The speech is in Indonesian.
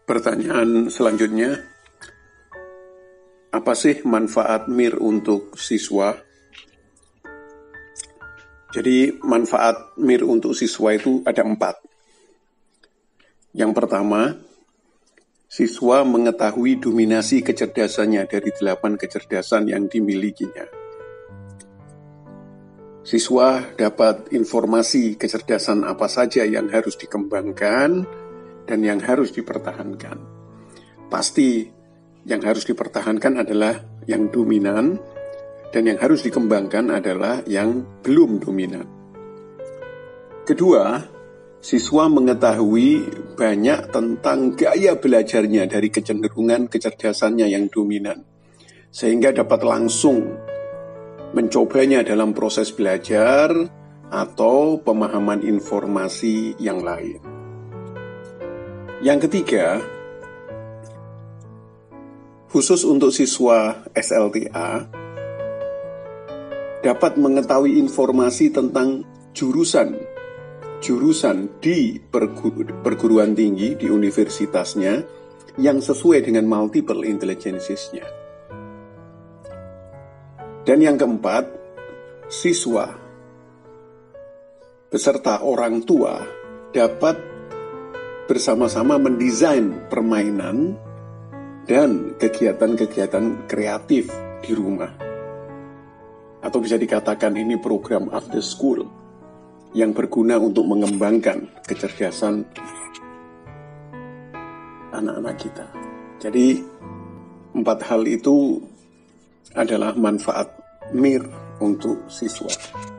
Pertanyaan selanjutnya, apa sih manfaat MIR untuk siswa? Jadi manfaat MIR untuk siswa itu ada 4. Yang pertama, siswa mengetahui dominasi kecerdasannya dari 8 kecerdasan yang dimilikinya. Siswa dapat informasi kecerdasan apa saja yang harus dikembangkan dan yang harus dipertahankan. Pasti yang harus dipertahankan adalah yang dominan, dan yang harus dikembangkan adalah yang belum dominan. Kedua, siswa mengetahui banyak tentang gaya belajarnya dari kecenderungan kecerdasannya yang dominan, sehingga dapat langsung mencobanya dalam proses belajar atau pemahaman informasi yang lain. Yang ketiga, khusus untuk siswa SLTA, dapat mengetahui informasi tentang jurusan di perguruan tinggi di universitasnya yang sesuai dengan multiple intelligences-nya. Dan yang keempat, siswa beserta orang tua dapat bersama-sama mendesain permainan dan kegiatan-kegiatan kreatif di rumah. Atau bisa dikatakan ini program after school yang berguna untuk mengembangkan kecerdasan anak-anak kita. Jadi 4 hal itu adalah manfaat MIR untuk siswa.